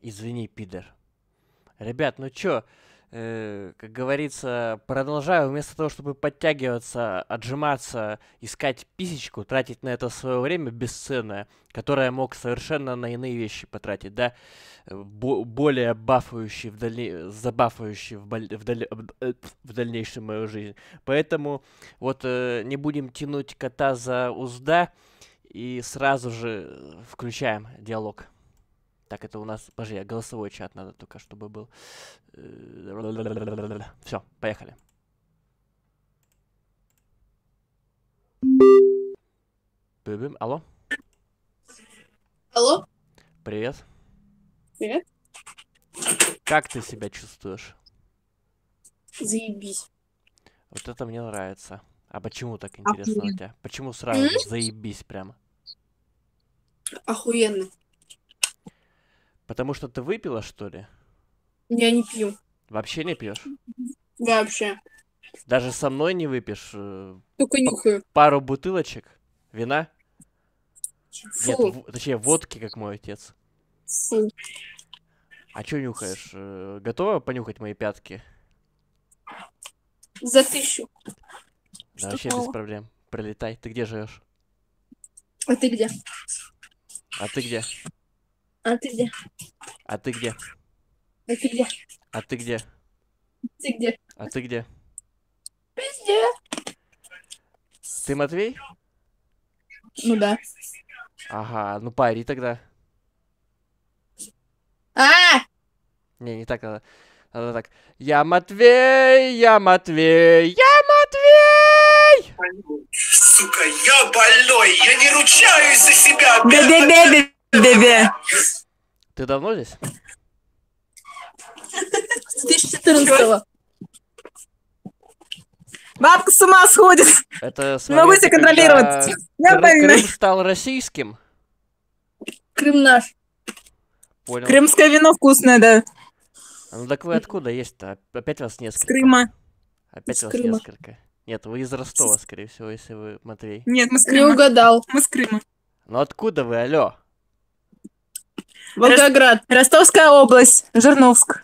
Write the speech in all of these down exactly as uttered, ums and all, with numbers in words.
Извини, пидор. Ребят, ну чё, э, как говорится, продолжаю вместо того, чтобы подтягиваться, отжиматься, искать писечку, тратить на это свое время бесценное, которое мог совершенно на иные вещи потратить, да, э, бо- более бафающий в дальне... забафающий в, боль- в, даль- э, в дальнейшем мою жизнь. Поэтому вот э, не будем тянуть кота за узда и сразу же э, включаем диалог. Так, это у нас, подожди, голосовой чат надо только, чтобы был. Все, поехали. Бым-бым. Алло, Алло, привет. привет. Как ты себя чувствуешь? Заебись. Вот это мне нравится. А почему так интересно у Охуенно. тебя? Почему М? сразу заебись прямо? Охуенно. Потому что ты выпила, что ли? Я не пью. Вообще не пьешь? Вообще. Даже со мной не выпьешь э, Только п- нюхаю. пару бутылочек вина? Нет, Фу. в- точнее, водки, как мой отец. Фу. А чё нюхаешь? Э, Готова понюхать мои пятки? За тысячу. Да Что вообще без мало. проблем. Прилетай. Ты где живешь? А ты где? А ты где? А ты где? А ты где? А ты где? А ты где? Ты где? А ты где? Везде. Ты Матвей? Ну да. Ага, ну пари тогда. А! Не, не так надо. Надо так. Я Матвей, я Матвей, я Матвей! Сука, я больной, я не ручаюсь за себя. Бе-бе-бе-бе-бе. Ты давно здесь? С две тысячи четырнадцатого. Бабка с ума сходит. Это с Не могу момента, себя контролировать. когда Я Кры- больна. Крым стал российским? Крым наш. Понял. Крымское вино вкусное, да. А ну так вы откуда есть-то? Опять вас С несколько. Крыма. Опять С вас Крыма. несколько. Нет, вы из Ростова, скорее всего, если вы Матвей. Нет, мы с Не Крыма. угадал. Мы с Крыма. Ну откуда вы, алло? Волгоград. Ростовская область. Жирновск.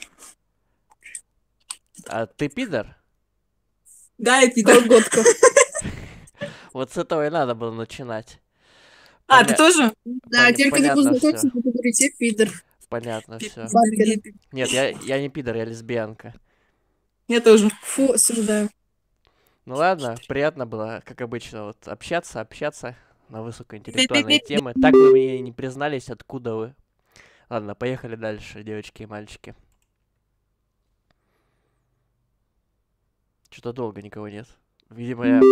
А ты пидор? Да, я пидор. Вологодка. Вот с этого и надо было начинать. А, Поня- ты тоже? Да, Поня- теперь, когда понятно познакомься, всё. буду говорить, я пидор. Понятно все. Бабкин. Нет, я, я не пидор, я лесбиянка. Я тоже. Фу, осуждаю. Ну ладно, приятно было, как обычно, вот общаться, общаться на высокоинтеллектуальные темы. Так вы мне и не признались, откуда вы. Ладно, поехали дальше, девочки и мальчики. Что-то долго никого нет. Видимо, я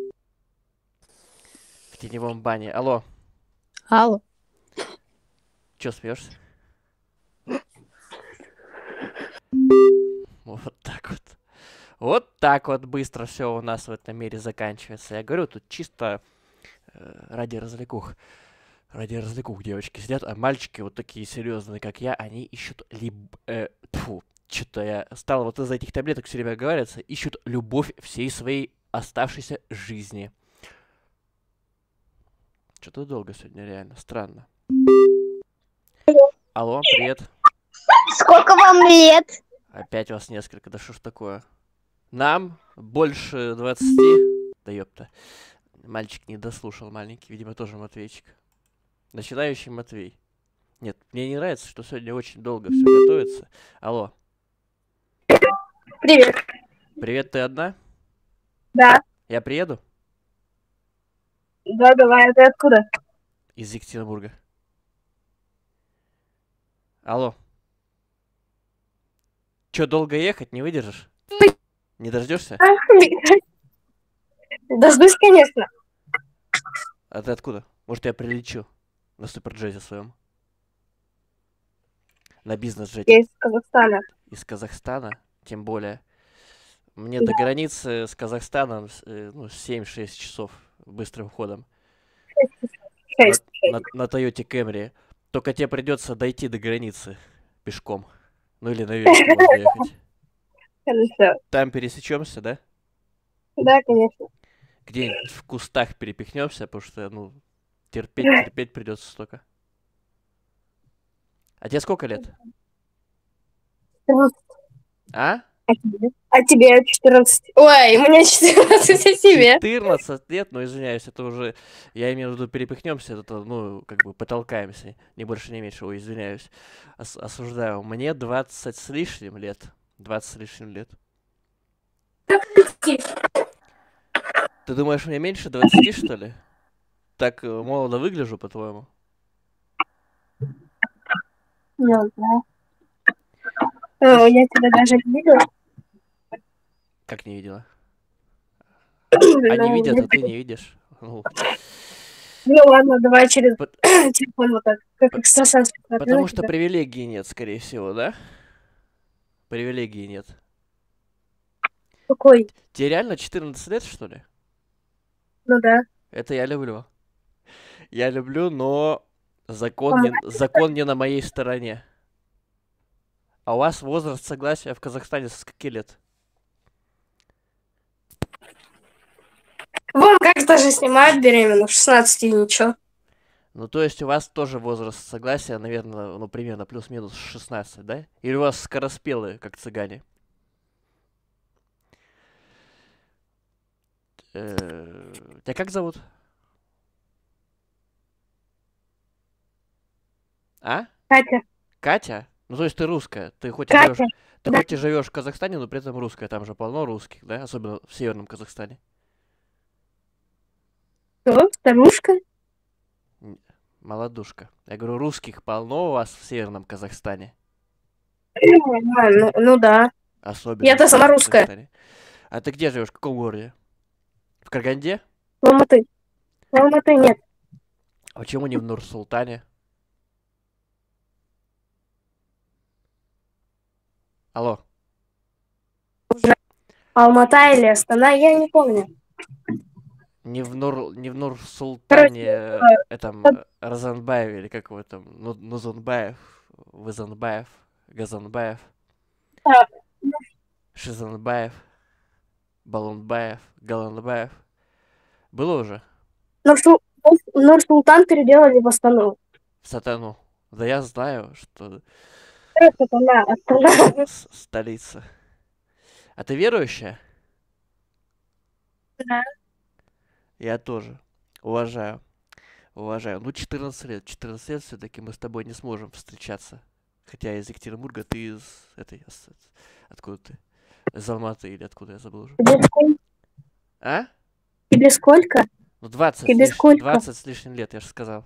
в теневом бане. Алло, Алло. чё смеешься? Вот так вот. Вот так вот быстро все у нас в этом мире заканчивается. Я говорю, тут чисто э, ради развлекух. Ради развлекух девочки сидят, а мальчики вот такие серьезные, как я, они ищут либо... Э, тьфу, что-то я стал вот из этих таблеток все время говорится, ищут любовь всей своей оставшейся жизни. Что-то долго сегодня, реально, странно. Алло, привет. Сколько вам лет? Опять вас несколько, да что ж такое? Нам больше двадцати. Да ёпта. Мальчик не дослушал, маленький, видимо, тоже Матвейчик. Начинающий Матвей. Нет, мне не нравится, что сегодня очень долго все готовится. Алло, Привет. привет, ты одна? Да. Я приеду? Да, давай, ты откуда? Из Екатеринбурга. Алло. Чё, долго ехать, не выдержишь? Не дождешься? Дождусь, конечно. А ты откуда? Может, я прилечу на суперджете своем? На Я бизнес-джете. из Казахстана. Из Казахстана, тем более. Мне до границы с Казахстаном с- э, ну, семь-шесть часов быстрым ходом. Шесть. На, на Тойоте Camry. Только тебе придется дойти до границы пешком. Ну или на велике можно ехать. Хорошо. Там пересечемся, да? Да, конечно. Где-нибудь в кустах перепихнемся, потому что, ну, терпеть, терпеть придется столько. А тебе сколько лет? четырнадцать. А? А тебе? А тебе четырнадцать. Ой, мне четырнадцать, а тебе? четырнадцать лет, ну извиняюсь, это уже, я имею в виду, перепихнемся, это, ну, как бы потолкаемся, не больше, не меньше, ой, извиняюсь, Ос- осуждаю. Мне двадцать с лишним лет, двадцать с лишним лет. Ты думаешь, мне меньше двадцати, что ли? Так э, молодо выгляжу, по-твоему? Ну, да. О, я тебя даже не видела. Как не видела? Они Ну, видят, я- а ты не видишь. Ну, Ну ладно, давай через Пот- телефон вот так, как Пот- экстрасенс. потому что привилегий нет, скорее всего, да? Привилегий нет. Какой? Тебе реально четырнадцать лет, что ли? Ну да. Это я люблю. Я люблю, но закон не, закон не на моей стороне. А у вас возраст согласия в Казахстане со скольки лет? Вон как-то же снимают беременных, шестнадцать и ничего. Ну, то есть у вас тоже возраст согласия, наверное, ну, примерно плюс-минус шестнадцать, да? Или у вас скороспелые, как цыгане? Э, Тебя как зовут? А? Катя, Катя? Ну, то есть ты русская. Ты хоть и Катя, живешь, ты да. хоть и живешь в Казахстане, но при этом русская. Там же полно русских, да? Особенно в северном Казахстане. что, старушка? Молодушка. Я говорю, русских полно у вас в северном Казахстане. А, ну, ну да. Особенно Я-то в сама северном русская. Казахстане. А ты где живешь? В каком городе? В Караганде? В Алматы. В Алматы нет. А почему не в Нур-Султане? Алло. Алмата или Астана, я не помню. Не в Нур, не в Короче, Нур-Султане, э, этом, э, Розанбаеве, или как его там, Ну- Нузанбаев, Вызанбаев, Газанбаев, Так, Шизанбаев, Балунбаев, Галанбаев. Было уже? Нур-Су- Нур-Султан переделали в Астану. В Сатану. Да я знаю, что Астана, Астана. с- столица. А ты верующая? Да. Я тоже. Уважаю. Уважаю. Ну, четырнадцать лет. четырнадцать лет все-таки мы с тобой не сможем встречаться. Хотя я из Екатеринбурга, ты из этой... с- Откуда ты? Из Алматы или откуда, я забыл уже. Тебе сколько? А? Тебе сколько? Ну, двадцать, с Тебе лиш- сколько? двадцать с лишним лет, я же сказал.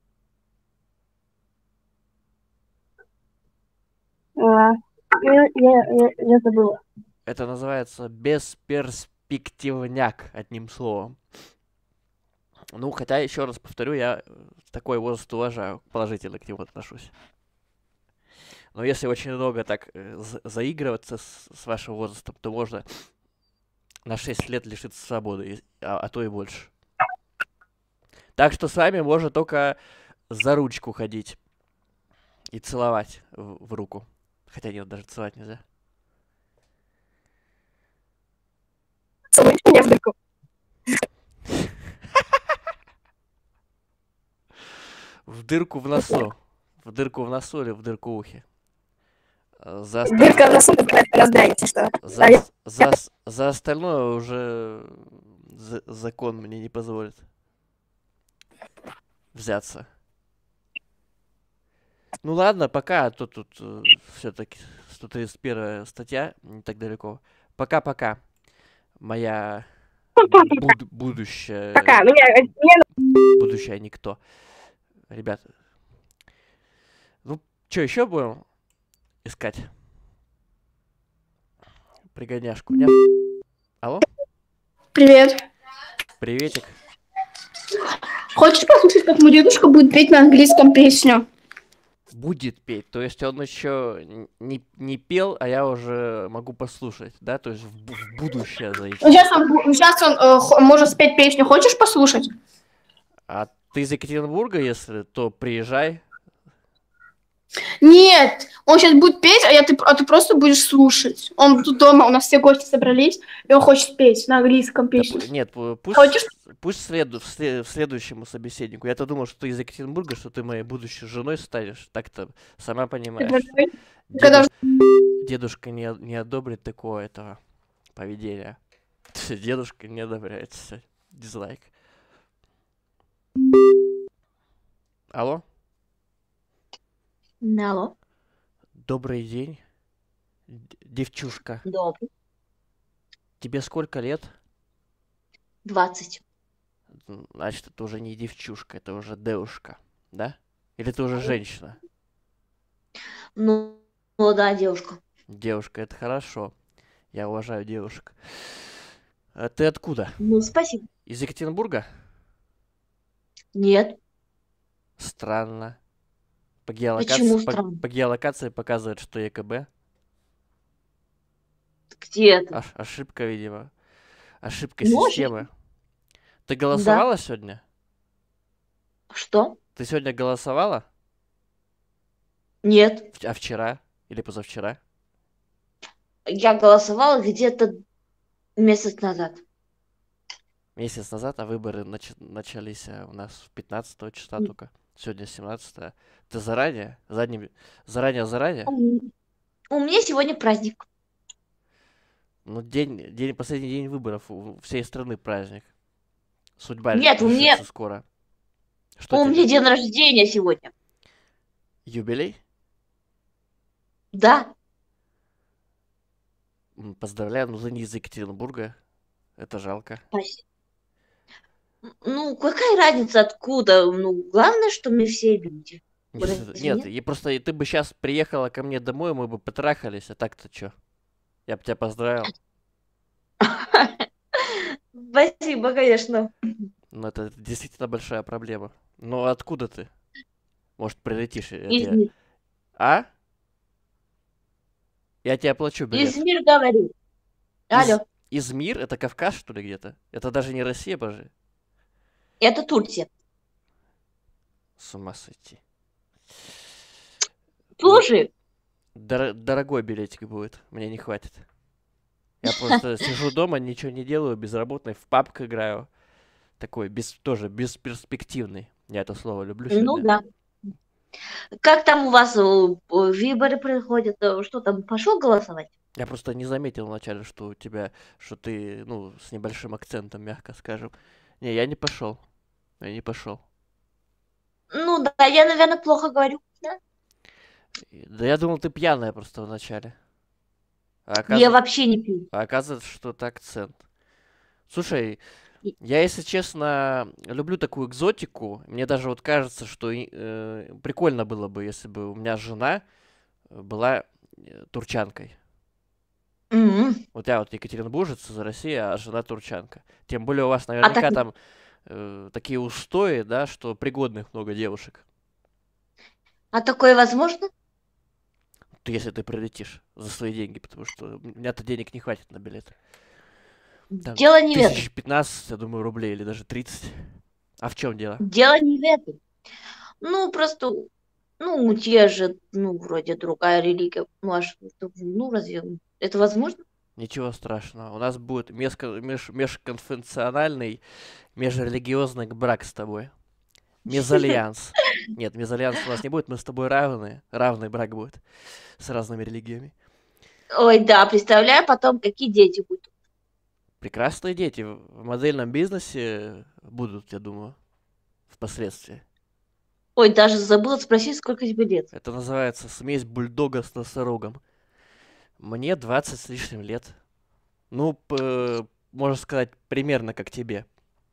А, я, я, я, я забыла. Это называется бесперспективняк, одним словом. Ну, хотя, еще раз повторю, я э, такой возраст уважаю, положительно к нему отношусь. Но если очень много так э, за- заигрываться с, с вашим возрастом, то можно на шесть лет лишиться свободы, и- а, а то и больше. Так что с вами можно только за ручку ходить и целовать в, в руку. Хотя нет, даже целовать нельзя. Целуй меня в дырку. В дырку в носу. В дырку в носу или в дырку в ухе. Э, За, оста- Дырка в носу, раздайте, что? за, А я- ос- за, ос- за остальное уже за- закон мне не позволит взяться. Ну ладно, пока, а то тут все-таки сто тридцать первая статья, не так далеко. Пока-пока, моя буд- будущая, Пока, меня, меня будущая никто. Ребят, ну, что, еще будем искать? Пригоняшку, нет? Алло? Привет. Приветик. Хочешь послушать, как мой дедушка будет петь на английском песню? Будет петь, то есть он еще не, не пел, а я уже могу послушать, да? То есть в, бу- в будущее зайти. Сейчас он, бу- сейчас он э, хо- может спеть песню. Хочешь послушать? А ты из Екатеринбурга, если, то приезжай. Нет, Он сейчас будет петь, а, я, ты, а ты просто будешь слушать. Он тут дома, у нас все гости собрались, и он хочет петь на английском Да песню. пу- нет, пу- пусть, Хочешь? пусть следу, в, сле- в следующему собеседнику. Я-то думал, что ты из Екатеринбурга, что ты моей будущей женой станешь. Так-то, сама Ты понимаешь. большой? Когда Деду- дедушка не, о- не одобрит такого этого поведения. Дедушка не одобряет. Всё. Дизлайк. Алло? Алло, Добрый день, д- девчушка. добрый. Тебе сколько лет? Двадцать. М, Значит, это уже не девчушка, это уже девушка, да? Или ты уже женщина? Ну, ну да, девушка. Девушка, это хорошо. Я уважаю девушек. А ты откуда? Ну, спасибо. Из Екатеринбурга? Нет, Странно. По почему геолокации, по, странно? по геолокации показывает, что ЕКБ. Где это? Аш- ошибка, видимо. Ошибка Ну, системы. Ты Да. голосовала сегодня? Что? Ты сегодня голосовала? Нет. В- А вчера? Или позавчера? Я голосовала где-то месяц назад. Месяц назад, а выборы нач- начались а, у нас пятнадцатого числа М, только. Сегодня семнадцатое. Ты заранее? Задними... Заранее-заранее? м, У меня сегодня праздник. Ну, день, день, последний день выборов у всей страны праздник. Судьба Нет, у меня, решится скоро. Что у меня тебе? день рождения сегодня. Юбилей? Да. М, Поздравляю, ну ты не из Екатеринбурга. Это жалко. спасибо. Ну, какая разница откуда? Ну, главное, что мы все люди. Нет, Разве нет, нет? и просто и ты бы сейчас приехала ко мне домой, мы бы потрахались, а так-то чё? Я бы тебя поздравил. Спасибо, конечно. Но это действительно большая проблема. Но откуда ты? Может, прилетишь, я тебе... Измир. А? Я тебе оплачу билет. Измир говорю. Из... Алло. Измир? Это Кавказ, что ли, где-то? Это даже не Россия, боже. Это Турция. С ума сойти. Ну, Слушай, дор- дорогой билетик будет. Мне не хватит. Я просто сижу дома, ничего не делаю, безработный, в пабг играю. Такой, без, тоже бесперспективный. Я это слово люблю ну сегодня. да. Как там у вас э, э, выборы происходят? Э, Что там, пошел голосовать? Я просто не заметил вначале, что у тебя, что ты, ну, с небольшим акцентом, мягко скажем. Не, я не пошел. Я не пошел. Ну да, я, наверное, плохо говорю. Да? Да я думал, ты пьяная просто вначале. А Я оказывается, вообще не пью. а оказывается, что это акцент. Слушай, И- я, если честно, люблю такую экзотику. Мне даже вот кажется, что и, э, прикольно было бы, если бы у меня жена э, была э, турчанкой. М. Вот я вот екатеринбуржец из России, а жена турчанка. Тем более у вас А наверняка так, там э, такие устои, да, что пригодных много девушек. а такое возможно? Ты, если ты прилетишь за свои деньги, потому что у меня-то денег не хватит на билет. Там Дело не в этом. тысяч пятнадцать, я думаю, рублей или даже тридцать. А в чем дело? Дело не в этом. Ну, просто, ну, у тебя же, ну, вроде другая религия. Ну, аж, ну, разве это возможно? Ничего страшного. У нас будет меско- меж- межконфессиональный, межрелигиозный брак с тобой. Мезальянс. Нет, мезальянс у нас не будет, мы с тобой равны. Равный брак будет с разными религиями. Ой, да, представляю потом, какие дети будут. Прекрасные дети в в модельном бизнесе будут, я думаю, впоследствии. Ой, даже забыла спросить, сколько тебе лет. Это называется смесь бульдога с носорогом. Мне двадцать с лишним лет. Ну, п- можно сказать, примерно как тебе.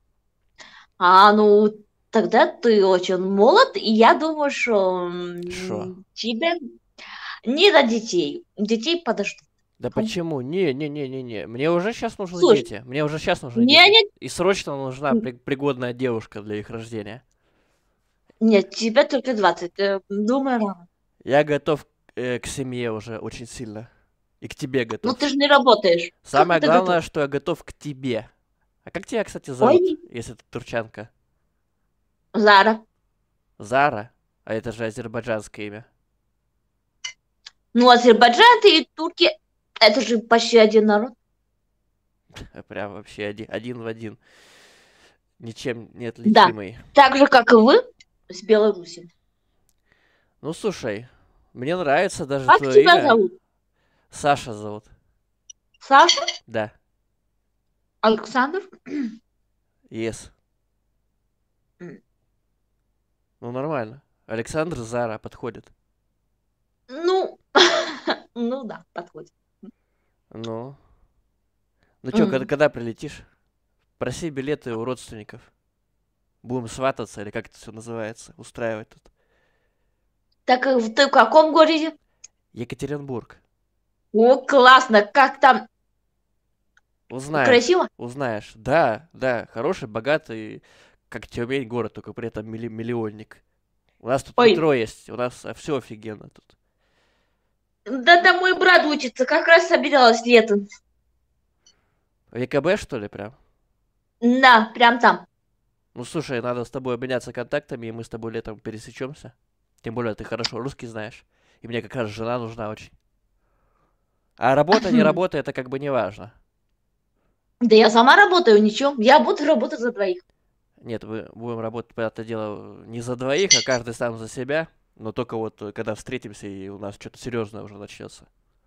А, ну, тогда ты очень молод, и я думаю, что м, Шо? тебе не до детей. Детей подождут. Да почему? Не-не-не-не-не. Мне уже сейчас нужны Слушай, дети. Мне уже сейчас нужны не, дети. не, И срочно нужна при- пригодная девушка для их рождения. нет, тебе только двадцать. э, Думаю, рано. Я готов э, к семье уже очень сильно. И к тебе Ну, готов. ты же не работаешь. Как Самое ты главное, готов? что я готов к тебе. А как тебя, кстати, зовут, Ой, если ты турчанка? Зара. Зара? А это же азербайджанское имя. Ну, Азербайджан и турки, это же почти один народ. Прям вообще один, один в один. Ничем не Да, отличимый. так же, как и вы с Беларусью. Ну, слушай, мне нравится даже Как твое тебя имя. зовут? Саша зовут. Саша? Да. Александр? Yes. М. Ну, нормально. Александр Зара подходит. Ну, ну да, подходит. Ну. Ну чё, когда, М. когда прилетишь? Проси билеты у родственников. Будем свататься, или как это все называется, устраивать тут. Так э, ты в каком городе? Екатеринбург. О, классно, как там Узнаешь, красиво? узнаешь. Да, да, хороший, богатый, как Тюмень город, только при этом милли- миллионник. У нас тут Ой, метро есть, у нас все офигенно тут. да там мой брат учится, как раз собиралась летом. В ЕКБ, что ли, прям? Да, прям там. Ну, слушай, надо с тобой обменяться контактами, и мы с тобой летом пересечемся. Тем более, ты хорошо русский знаешь. И мне как раз жена нужна очень. А работа, не работа, это как бы не важно. Да я сама работаю, ничего. Я буду работать за двоих. Нет, мы будем работать, понятное дело, не за двоих, а каждый сам за себя. Но только вот, э, когда встретимся, и у нас что-то серьезное уже начнется.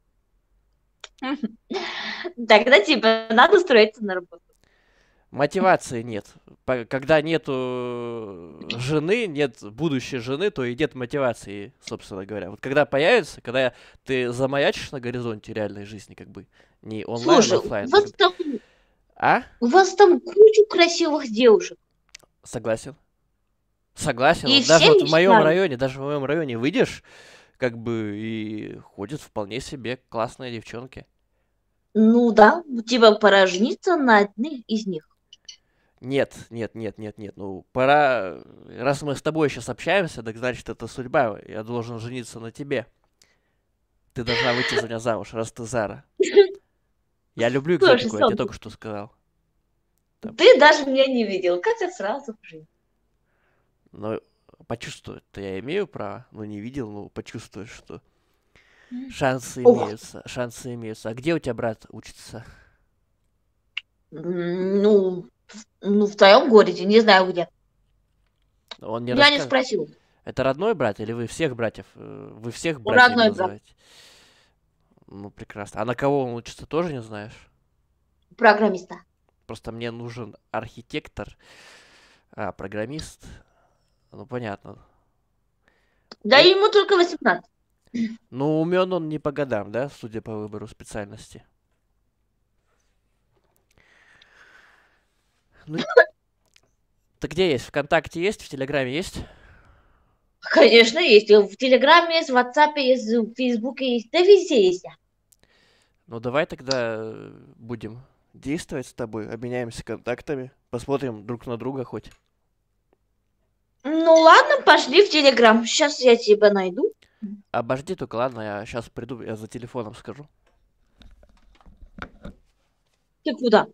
Тогда тебе надо устроиться на работу. Мотивации нет. По- Когда нету жены, нет будущей жены, то и нет мотивации, собственно говоря. Вот когда появится, когда ты замаячишь на горизонте реальной жизни, как бы, не онлайн, а Слушай, у оффлайн. вас тогда- там, А? у вас там кучу красивых девушек. Согласен. Согласен. И Вот даже все вот в моем мечтают. районе, даже в моем районе выйдешь, как бы, и ходят вполне себе классные девчонки. Ну да, тебе пора жениться на одних из них. Нет, нет, нет, нет, нет. Ну, пора. Раз мы с тобой сейчас общаемся, так значит, это судьба. Я должен жениться на тебе. Ты должна выйти за меня замуж, раз ты Зара. Я люблю Слушай, экзотику, я тебе Сон, только что сказал. Там. ты даже меня не видел. Как я сразу жить? Но почувствовать-то я имею право, но не видел, ну, почувствовать, что шансы Ох, имеются, шансы имеются. А где у тебя брат учится? м, ну, в- ну, в твоем городе, не знаю где. Он не Я не расскажет. спросила. Это родной брат или вы всех братьев? э, Вы всех братьями Родной брат, называете? Ну, прекрасно. А на кого он учится, тоже не знаешь? программиста. Просто мне нужен архитектор, а, программист. Ну, понятно. Да У- ему только восемнадцать. Ну, умен он не по годам, да, судя по выбору специальности. Ну, ты где есть? ВКонтакте есть? В Телеграме есть? Конечно, есть. В Телеграме есть, в WhatsApp есть, в Фейсбуке есть. Да везде есть я. Ну, давай тогда э, будем действовать с тобой, обменяемся контактами, посмотрим друг на друга хоть. Ну ладно, пошли в Телеграм. Сейчас я тебя найду. Обожди только, ладно, я сейчас приду, я за телефоном скажу. Ты куда?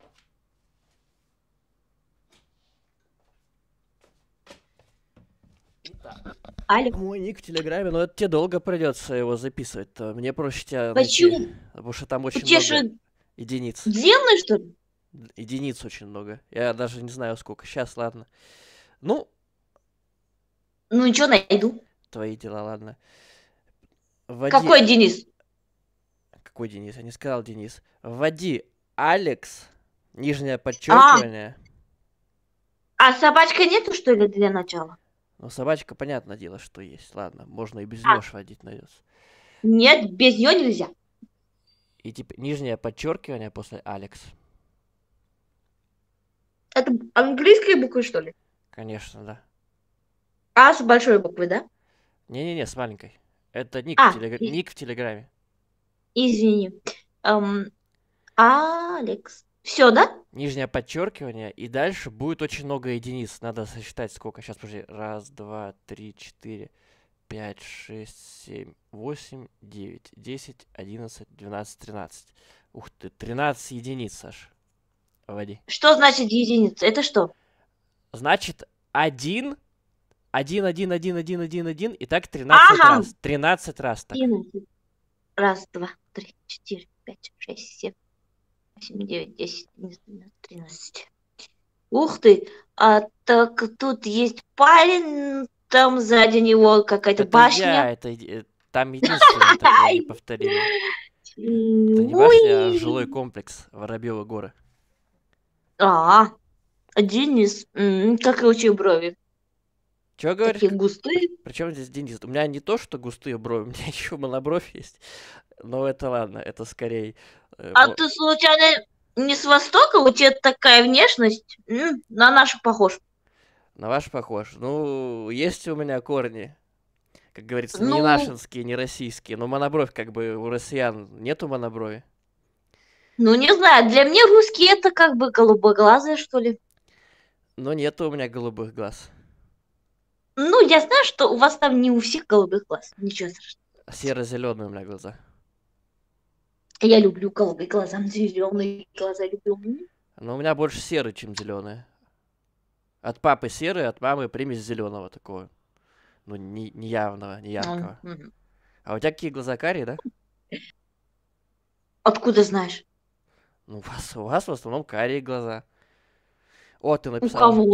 Алик, Мой ник в Телеграме, но это тебе долго придется его записывать-то. Мне проще тебя найти, почему? потому что там У очень тебя много что, единиц. длинный, что ли? Д- Единиц очень много. Я даже не знаю сколько. Сейчас, ладно. Ну, Ну ничего, найду. твои дела, ладно. Вводи... Какой Денис? Какой Денис? Я не сказал Денис. Вводи Алекс, нижнее А, подчеркивание. а собачка нету, что ли, для начала? Ну, собачка, понятное дело, что есть. Ладно, можно и без А, нее вводить найдется. нет, без нее нельзя. И типа нижнее подчеркивание после Алекс. Это английские буквы, что ли? Конечно, да. А с большой буквы, да? Не-не-не, с маленькой. Это ник в, А, телег- и- ник в Телеграме. извини. Эм, Алекс. Все, да? Нижнее подчеркивание, и дальше будет очень много единиц. Надо сосчитать сколько. Сейчас, подожди. Раз, два, три, четыре, пять, шесть, семь, восемь, девять, десять, одиннадцать, двенадцать, тринадцать. Ух ты, тринадцать единиц, Саш. Вводи. Что значит единица? Это что? Значит, один, один, один, один, один, один, один, и так тринадцать Ага, раз. тринадцать раз так. одиннадцать. Раз, два, три, четыре, пять, шесть, семь, восемь, девять, десять, одиннадцать, двенадцать, тринадцать. Ух ты, а так тут есть парень, там сзади него какая-то Это я, башня. это е- там единственное такое неповторимое. Это не Ну башня, а и... жилой комплекс Воробьевы горы. А, Денис, м, как его брови? Чего говоришь? Такие густые. Причем здесь Денис? У меня не то, что густые брови, у меня еще монобровь есть. Но это ладно, это скорее... э, А мо- ты случайно не с Востока? У тебя такая внешность? М, на нашу похож. На ваш похож. Ну, есть у меня корни, как говорится, не Ну, нашинские, не российские. Но монобровь, как бы, у россиян нету моноброви. ну не знаю, для меня русские это как бы голубоглазые, что ли. Но нету у меня голубых глаз. Ну, я знаю, что у вас там не у всех голубых глаз. Ничего страшного. Серо-зеленые у меня глаза. Я люблю голубые глаза, зеленые глаза люблю. М. Но у меня больше серый, чем зеленые. От папы серый, от мамы примесь зеленого такого. Ну, не, не явного, не яркого. М. А у тебя какие глаза карие, да? Откуда знаешь? Ну, у вас, у вас в основном карие глаза. О, ты У написал. кого?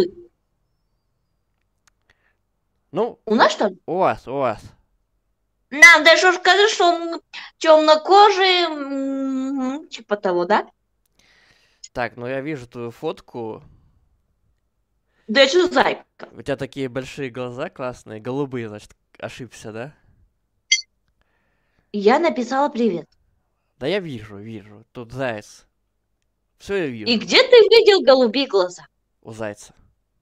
Ну, У нас что ли? у вас, у вас. Нам даже сказать, что он темнокожий, м, типа того, да? Так, ну я вижу твою фотку. Да это зайка. У тебя такие большие глаза классные, голубые, значит, ошибся, да? Я написала привет. Да я вижу, вижу. Тут заяц. Все я И вижу. где ты видел голубые глаза? У зайца.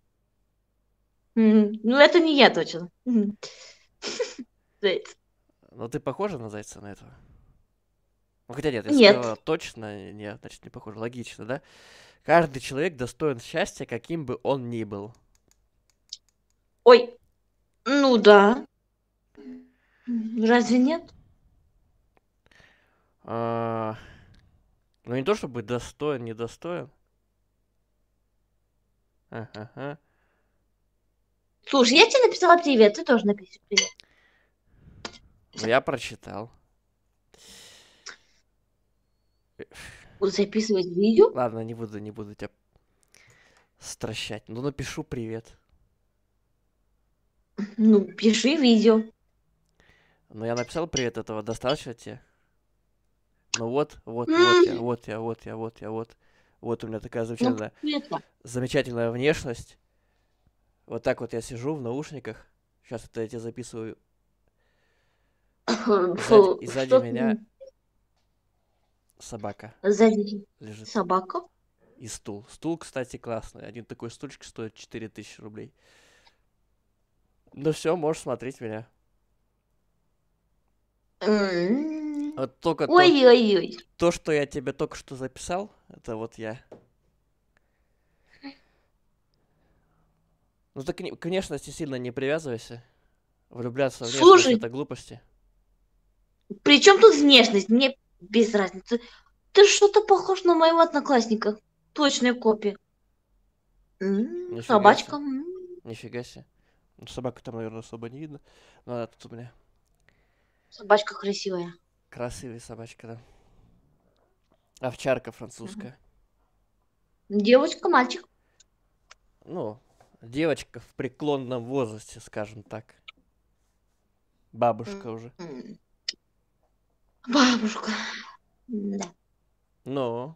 М, Ну, это не я точно. М. Заяц. Ну ты похожа на зайца на этого? Ну хотя нет, я Нет. сказала точно, нет, значит не похоже. Логично, да? Каждый человек достоин счастья, каким бы он ни был. Ой, ну да. М, Разве нет? А, Ну не то чтобы достоин, недостоин. Ага. Слушай, я тебе написала привет, ты тоже напиши привет. Ну я прочитал. Буду записывать видео. Ладно, не буду, не буду тебя стращать. Ну напишу привет. Ну, пиши видео. Ну я написал привет, этого достаточно тебе? Ну вот, вот, вот я, М, вот я, вот я, вот я, вот. Вот у меня такая Ну, замечательная, привет. замечательная внешность. Вот так вот я сижу в наушниках. Сейчас это я тебе записываю. И сзади, Фу, и сзади что меня ты собака сзади? лежит. Собака? И стул. Стул, кстати, классный. Один такой стульчик стоит четыре тысячи рублей. Ну все, можешь смотреть меня. М, Вот только то, Ой-ой-ой. то, что я тебе только что записал, это вот я. Ну ты к, не- к внешности сильно не привязывайся. Влюбляться в внешность Слушай, это глупости. при чем тут внешность? Мне без разницы. Ты что-то похож на моего одноклассника. Точная копия. М, Нифига Собачка. себе. м. Нифига себе. Ну, собаку там, наверное, особо не видно. Ну, а тут у меня Собачка красивая. красивая собачка, да. Овчарка Мгм. французская. Девочка, мальчик. Ну, девочка в преклонном возрасте, скажем так. Бабушка уже. М. Бабушка. Да. Ну,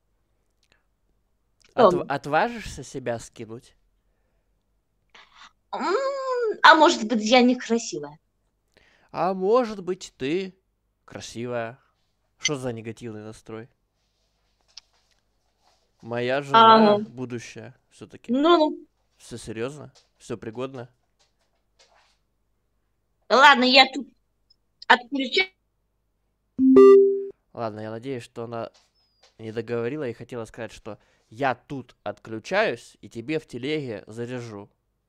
Что? отв- отважишься себя скинуть? М, А может быть, я некрасивая? А может быть, ты красивая. Что за негативный настрой? Моя А, жена будущая, все-таки. ну-ну. Все серьезно? Все пригодно? Ладно, я тут отключаю. Ладно, я надеюсь, что она не договорила и хотела сказать, что я тут отключаюсь и тебе в телеге заряжу.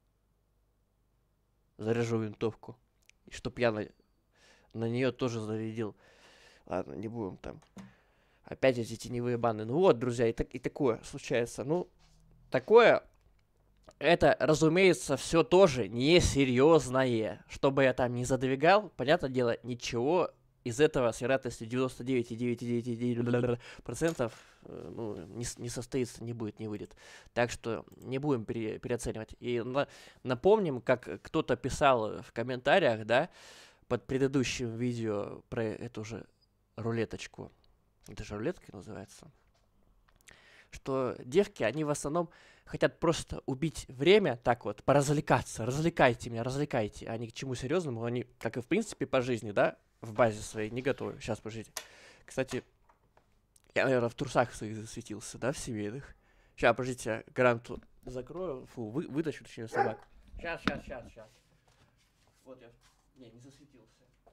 Заряжу винтовку. И чтоб я на, на нее тоже зарядил. Ладно, не будем там. Опять эти теневые баны. Ну вот, друзья, и, так, и такое случается. Ну, такое, это, разумеется, все тоже несерьезное. Чтобы я там не задвигал, понятное дело, ничего из этого с вероятностью девяносто девять и девять десятых процента ну, не, не состоится, не будет, не выйдет. Так что не будем пере, переоценивать. И на, напомним, как кто-то писал в комментариях, да, под предыдущим видео про эту же рулеточку. Это же рулетка называется. Что девки, они в основном хотят просто убить время, так вот, поразвлекаться. Развлекайте меня, развлекайте. А ни к чему серьезному. Они, как и в принципе по жизни, да, в базе своей не готовы. Сейчас, подождите. Кстати, я, наверное, в трусах своих засветился, да, в семейных. Сейчас, подождите, я гранату закрою. Фу, вы, вытащу, точнее, собаку. Сейчас, сейчас, сейчас, сейчас. Вот я. Не, не засветился.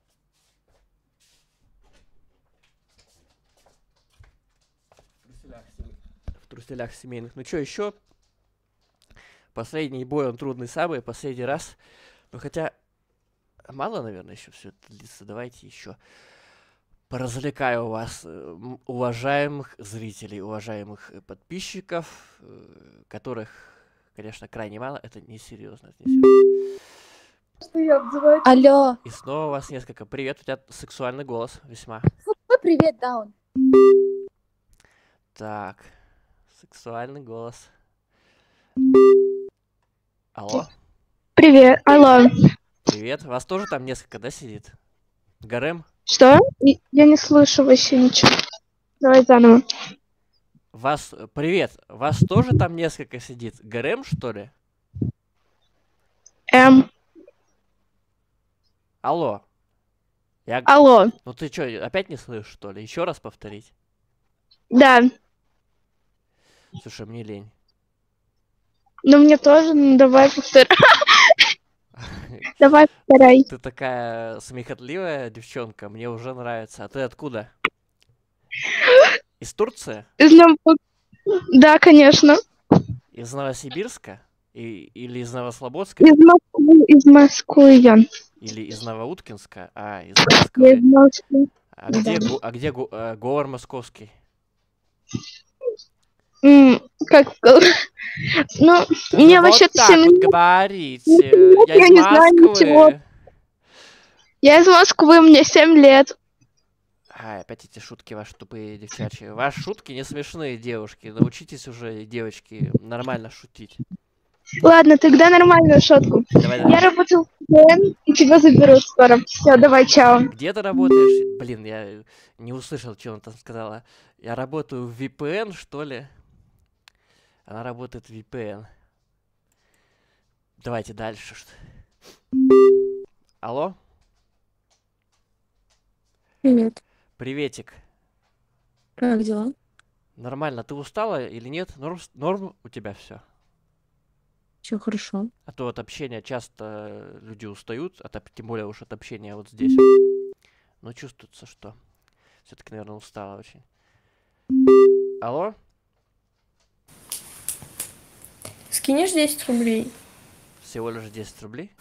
В труселях, сем... в труселях семейных. Ну что, еще? Последний бой, он трудный самый, последний раз. Ну хотя, мало, наверное, еще все это длится. Давайте еще поразвлекаю вас, уважаемых зрителей, уважаемых подписчиков, которых, конечно, крайне мало. Это несерьезно, это несерьезно. Алло. И снова у вас несколько. Привет, у тебя сексуальный голос весьма. Фу, привет, Даун. Так, сексуальный голос. Алло. Привет, алло. Привет. Вас тоже там несколько, да, сидит? Гарем? Что? И- Я не слышу вообще ничего. Давай заново. Вас... Привет. Вас тоже там несколько сидит? Гарем, что ли? Эм, Алло. Я... алло. Ну ты что, опять не слышишь, что ли? Еще раз повторить? Да. Слушай, мне лень. Ну мне тоже, ну давай повторяй. Давай повторяй. Ты такая смехотливая девчонка, мне уже нравится. А ты откуда? Из Турции? Из Ново- Да, конечно. Из Новосибирска? И... Или из Новослободска? Из Москвы, из Москвы я. Или из Новоуткинска? А, из Я из Москвы. Москвы. А где, Да. гу- а где гу- э, говор московский? М, Как сказать? Ну, Да мне вы вот вообще-то так семь вот лет. говорите. Ну, Я я из не знаю ничего. Москвы. Я из Москвы, мне семь лет. Ай, опять эти шутки ваши тупые девчачьи. Ваши шутки не смешные, девушки. Научитесь уже, девочки, нормально шутить. Ладно, тогда нормальную шутку. Давай, Я давай. работал в вэ эн, и тебя заберут скоро. Все, давай, чао. Где ты работаешь? Блин, я не услышал, что она там сказала. Я работаю в ви пи эн, что ли? Она работает в ви пи эн. Давайте дальше. что- Алло? Привет. Приветик. Как дела? Нормально. Ты устала или нет? Норм, с- норм у тебя все? Все хорошо. А то от общения часто люди устают, от, об- тем более уж от общения вот здесь. Но чувствуется, что все-таки, наверное, устала очень. Алло? Скинешь десять рублей? Всего лишь десять рублей?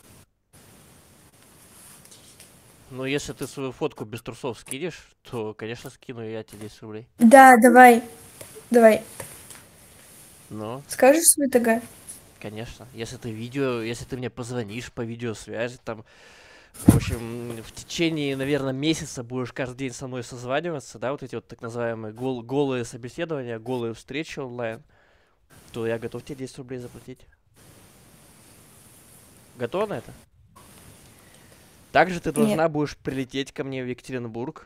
Ну, если ты свою фотку без трусов скинешь, то, конечно, скину я тебе десять рублей. Да, давай. Давай. Ну, Скажешь свой ТГ? конечно. Если ты видео, если ты мне позвонишь по видеосвязи, там, в общем, в течение, наверное, месяца будешь каждый день со мной созваниваться, да, вот эти вот так называемые гол- голые собеседования, голые встречи онлайн, то я готов тебе десять рублей заплатить. Готова на это? Также ты должна будешь прилететь ко мне в Екатеринбург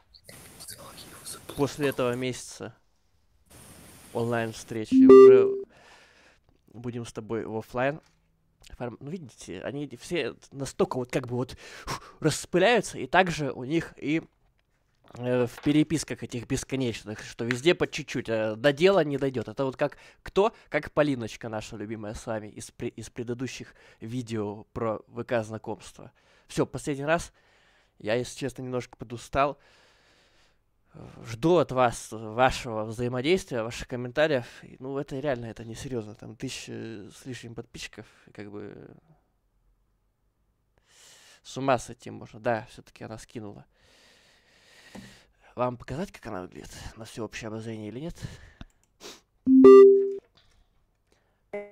после этого месяца онлайн встречи. Уже будем с тобой в оффлайн. форм- Ну, видите, они все настолько вот как бы вот фух, распыляются, и также у них и э, в переписках этих бесконечных, что везде по чуть-чуть, а до дела не дойдет. Это вот как кто? Как Полиночка наша любимая с вами из, пре- из предыдущих видео про ВК знакомства. Все, последний раз. Я, если честно, немножко подустал. Жду от вас вашего взаимодействия, ваших комментариев. И, Ну, это реально, это несерьезно. Там тысяча с лишним подписчиков. И как бы с ума сойти можно. Да, все-таки она скинула. Вам показать, как она выглядит? На всеобщее обозрение или нет?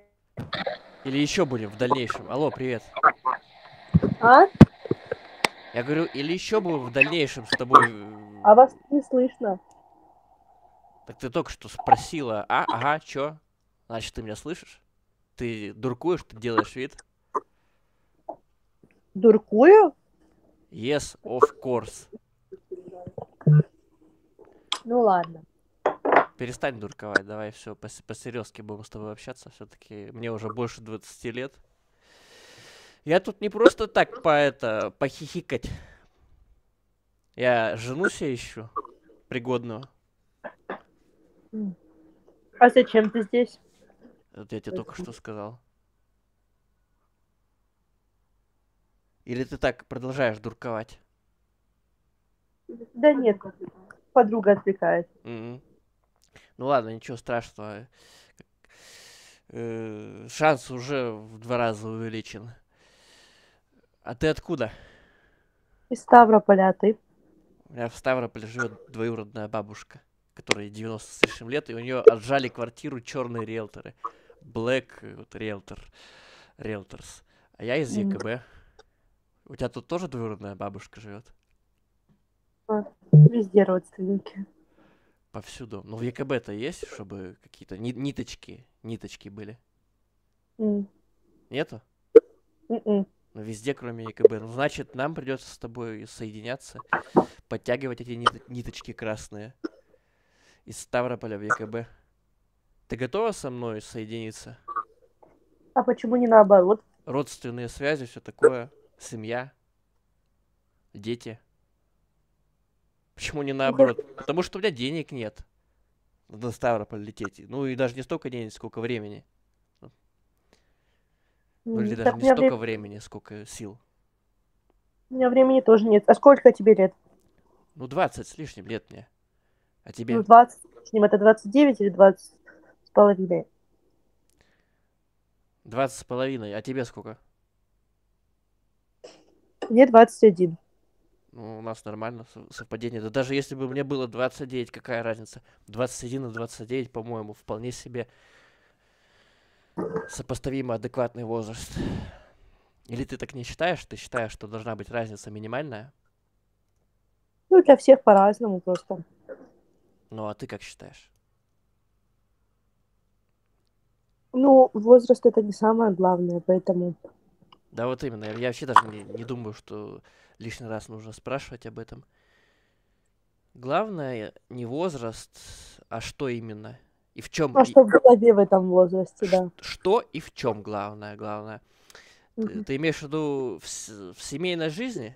Или еще будем в дальнейшем? Алло, привет. А? Я говорю, или еще бы в дальнейшем с тобой... э, А вас не слышно. Так ты только что спросила, а, ага, чё? Значит, ты меня слышишь? Ты дуркуешь, ты делаешь вид? Дуркую? Yes, of course. Ну ладно. Перестань дурковать, давай все, по-серьезки будем с тобой общаться. Все-таки мне уже больше двадцати лет. Я тут не просто так по это, похихикать. Я жену себе ищу, пригодную. А зачем ты здесь? Вот я тебе только что сказал. Или ты так продолжаешь дурковать? Да нет, подруга отвлекает. Мгм. Ну ладно, ничего страшного. Э, Шанс уже в два раза увеличен. А ты откуда? Из Ставрополя, а ты? У меня в Ставрополе живет двоюродная бабушка, которой девяносто с лишним лет, и у нее отжали квартиру черные риэлторы. Black э, вот, Realtor, Realtors. А я из Мгм. ЕКБ. У тебя тут тоже двоюродная бабушка живет? Везде родственники. Повсюду. Ну в ЕКБ-то есть, чтобы какие-то ни- ниточки, ниточки были? М, Нету? м-м. Ну везде, кроме ЕКБ. Ну значит, нам придется с тобой соединяться, подтягивать эти нит- ниточки красные из Ставрополя в ЕКБ. Ты готова со мной соединиться? А почему не наоборот? Родственные связи, все такое, семья, дети. Почему не наоборот? Потому что у меня денег нет до Ставрополя лететь. Ну и даже не столько денег, сколько времени. Ну или М, даже Так у не меня, столько вре- времени, сколько сил. у меня времени тоже нет. А сколько тебе лет? Ну двадцать с лишним лет мне. А Ну, тебе? двадцать. С ним это двадцать девять или двадцать с половиной? Двадцать с половиной. А тебе сколько? Мне двадцать один. Ну, у нас нормально сов- совпадение. Да даже если бы мне было двадцать девять, какая разница? двадцать один и двадцать девять, по-моему, вполне себе сопоставимо адекватный возраст. Или ты так не считаешь? Ты считаешь, что должна быть разница минимальная? Ну, для всех по-разному просто. Ну, а ты как считаешь? Ну, возраст это не самое главное, поэтому... Да вот именно. Я, я вообще даже не, не думаю, что лишний раз нужно спрашивать об этом. Главное не возраст, а что именно. И в чем... А что в голове в этом возрасте, да. Что и в чем главное, главное. Ты, Мгм. ты имеешь в виду в, с- в семейной жизни?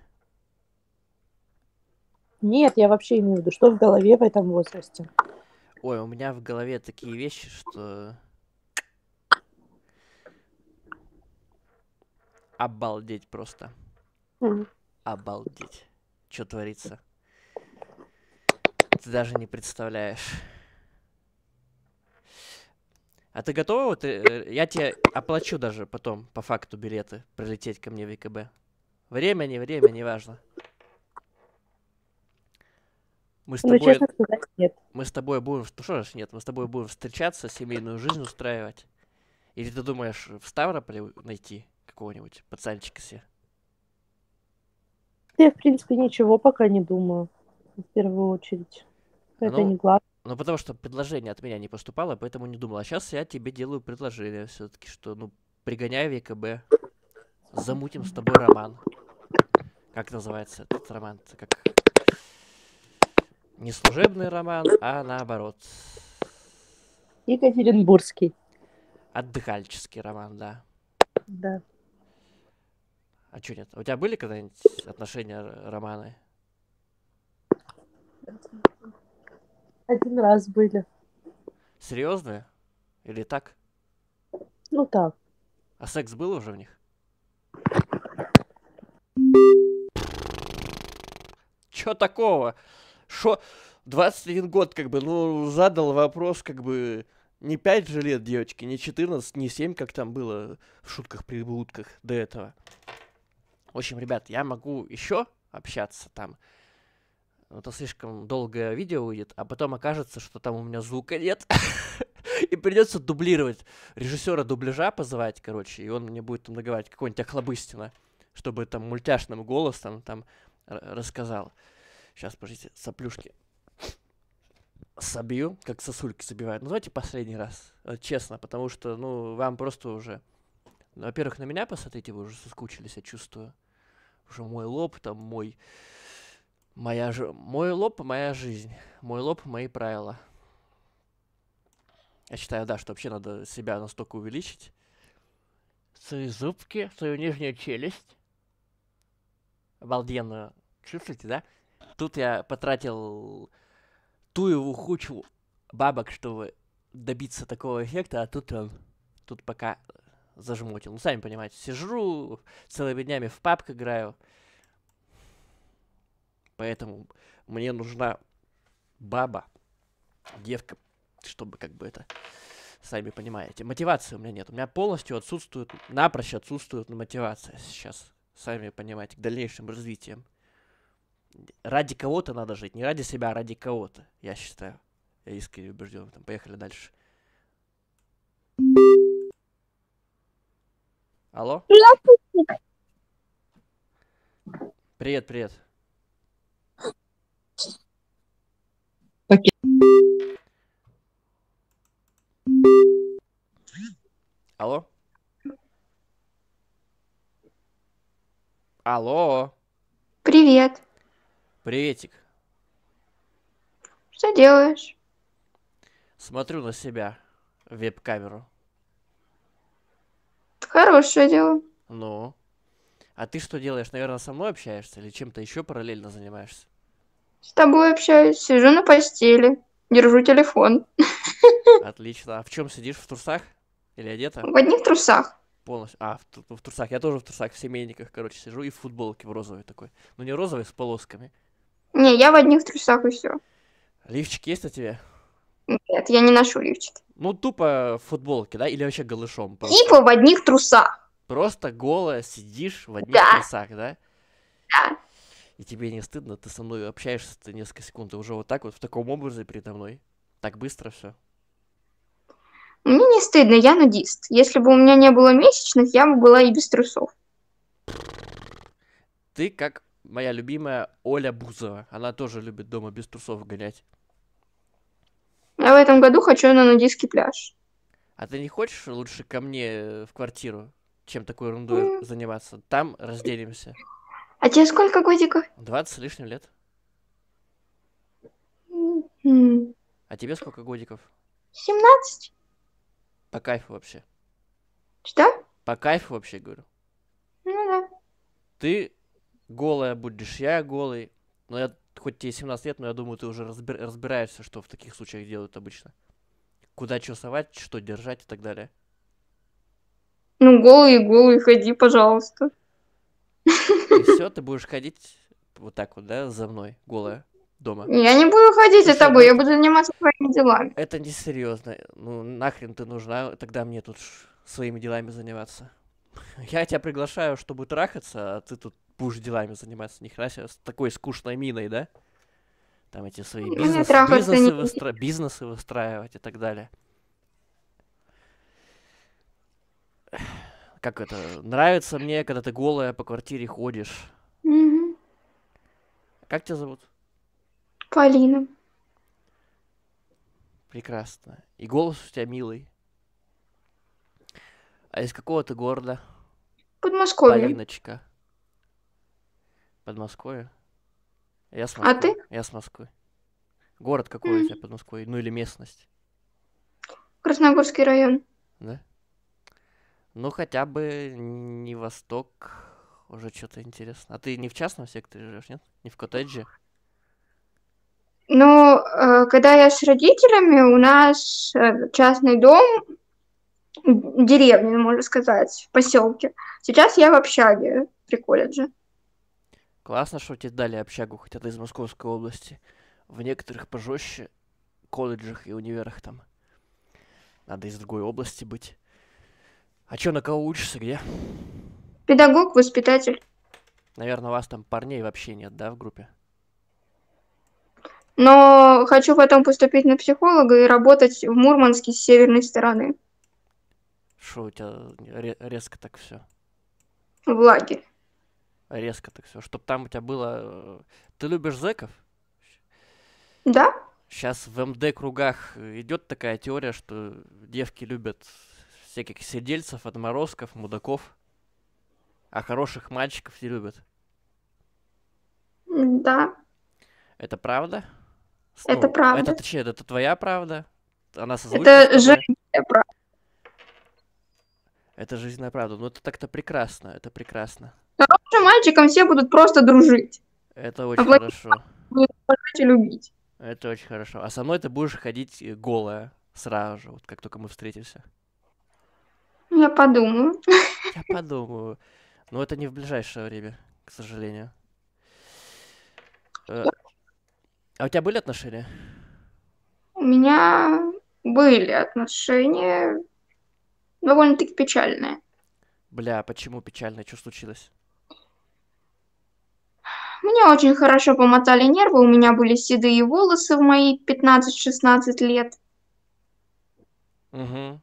Нет, я вообще имею в виду, что в голове в этом возрасте. Ой, у меня в голове такие вещи, что... Обалдеть просто. Мгм. Обалдеть. Что творится? Ты даже не представляешь. А ты готова? Вот, э, я тебе оплачу даже потом, по факту, билеты, прилететь ко мне в ЕКБ. Время, не время, не важно. Мы с Ну, тобой, честно сказать, нет. мы с тобой будем, ну что ж, нет, мы с тобой будем встречаться, семейную жизнь устраивать. Или ты думаешь в Ставрополе найти какого-нибудь пацанчика себе? Я, в принципе, ничего пока не думаю. В первую очередь. Это Ну, не главное. ну, потому что предложение от меня не поступало, поэтому не думал. А сейчас я тебе делаю предложение все-таки, что, ну, пригоняй в ЕКБ, замутим с тобой роман. Как называется этот роман? Это как не служебный роман, а наоборот. Екатеринбургский. Отдыхальческий роман, да. Да. А чё нет? У тебя были когда-нибудь отношения, р- романы? Один раз были. Серьезные? Или так? Ну так. А секс был уже в них? Чё такого? Шо? двадцать один год, как бы, ну, задал вопрос, как бы, не пять же лет девочки, не четырнадцать, не семь, как там было в шутках-прибудках до этого. В общем, ребят, я могу еще общаться там. Но это слишком долгое видео выйдет, а потом окажется, что там у меня звука нет. И придется дублировать. Режиссера дубляжа позвать, короче, и он мне будет там наговаривать какой-нибудь Охлобыстина, чтобы там мультяшным голосом там рассказал. Сейчас, подождите, соплюшки собью, как сосульки забивают. Ну, давайте последний раз, э, честно, потому что, ну, вам просто уже... ну, во-первых, на меня посмотрите, вы уже соскучились, я чувствую. Уже мой лоб, там, мой... Моя ж... Мой лоб, моя жизнь. Мой лоб, мои правила. Я считаю, да, что вообще надо себя настолько увеличить. Свои зубки, свою нижнюю челюсть. Обалденно. Чувствуете, да? Тут я потратил туеву хучу бабок, чтобы добиться такого эффекта, а тут он... Тут пока зажмотил. Ну, сами понимаете, сижу целыми днями в пабг играю. Поэтому мне нужна баба, девка, чтобы как бы это... Сами понимаете. Мотивации у меня нет. У меня полностью отсутствует, напрочь отсутствует мотивация сейчас. Сами понимаете, к дальнейшим развитиям. Ради кого-то надо жить. Не ради себя, а ради кого-то, я считаю. Я искренне убежден в этом. Поехали дальше. Алло? Привет, привет. Окей. Алло? Алло? Привет. Приветик. Что делаешь? Смотрю на себя в веб-камеру. Хорошее дело. Ну? А ты что делаешь? Наверное, со мной общаешься или чем-то еще параллельно занимаешься? С тобой общаюсь, сижу на постели, держу телефон. Отлично. А в чем сидишь? В трусах? Или одета? В одних трусах. Полностью. А, в, тру- в трусах. Я тоже в трусах, в семейниках, короче, сижу и в футболке в розовой такой. Ну, не розовой, с полосками. Не, я в одних трусах и все. Лифчик есть на тебе? Нет, я не ношу лифчики. Ну, тупо в футболке, да? Или вообще голышом? Просто, Типа в одних трусах. просто голая сидишь в одних Да. трусах, да? Да. И тебе не стыдно? Ты со мной общаешься ты несколько секунд, ты уже вот так вот, в таком образе передо мной. Так быстро все. Мне не стыдно, я нудист. Если бы у меня не было месячных, я бы была и без трусов. Ты как моя любимая Оля Бузова. Она тоже любит дома без трусов гонять. Я в этом году хочу на нудистский пляж. А ты не хочешь лучше ко мне в квартиру, чем такой ерундой М. заниматься? Там разделимся. А тебе сколько годиков? двадцать с лишним лет. М, А тебе сколько годиков? семнадцать? По кайфу вообще. Что? По кайфу вообще, говорю. Ну да. Ты голая будешь, я голый. Но я, хоть тебе семнадцать лет, но я думаю, ты уже разбир- разбираешься, что в таких случаях делают обычно. Куда что совать, что держать и так далее. Ну, голый, голый, ходи, пожалуйста. И все, ты будешь ходить вот так вот, да, за мной, голая, дома. Я не буду ходить за Слушай, тобой, ну я это- буду заниматься своими делами. Это несерьезно. Ну, нахрен ты нужна, тогда мне тут ш- своими делами заниматься. Я тебя приглашаю, чтобы трахаться, а ты тут будешь делами заниматься. Ни хрена себе, с такой скучной миной, да? Там эти свои Мне бизнесы, трахаться бизнесы, не выстра- бизнесы выстраивать и так далее. Как это? Нравится мне, когда ты голая по квартире ходишь. Мгм. Как тебя зовут? Полина. Прекрасно. И голос у тебя милый. А из какого ты города? Подмосковье. Полиночка. Подмосковье? Я с А Москвы. ты? Я с Москвы. Город какой у тебя Подмосковье? Ну или местность, Красногорский район. да? Ну хотя бы не Восток. Уже что-то интересно. А ты не в частном секторе живешь, нет? Не в коттедже? Ну, э, когда я с родителями, у нас э, частный дом, м, деревня, можно сказать, в поселке. Сейчас я в общаге при колледже. Классно, что тебе дали общагу, хотя ты из Московской области. В некоторых пожестче колледжах и универах там. Надо из другой области быть. А чё, на кого учишься, где? Педагог, воспитатель. Наверное, у вас там парней вообще нет, да, в группе? Но хочу потом поступить на психолога и работать в Мурманске с северной стороны, Что у тебя ре- резко так все? в лагерь. резко так все, чтобы там у тебя было... э, Ты любишь зэков? Да? Сейчас в МД кругах идет такая теория, что девки любят всяких сидельцев, отморозков, мудаков, а хороших мальчиков не любят. Да, Это правда? С- это Ну, правда. это точнее, это твоя правда? Она созвучна с Это тобой? жизненная правда. Это жизненная правда. Ну, это так-то прекрасно, это прекрасно. С хорошим мальчиком все будут просто дружить. Это А очень плохих хорошо. будут уважать и любить. Это очень хорошо. А со мной ты будешь ходить э, голая сразу же, вот как только мы встретимся. Я подумаю. Я подумаю. Но это не в ближайшее время, к сожалению. Э, А у тебя были отношения? У меня были отношения довольно-таки печальные. Бля, почему печально? Что случилось? Мне очень хорошо помотали нервы, у меня были седые волосы в мои пятнадцать-шестнадцать лет. Угу.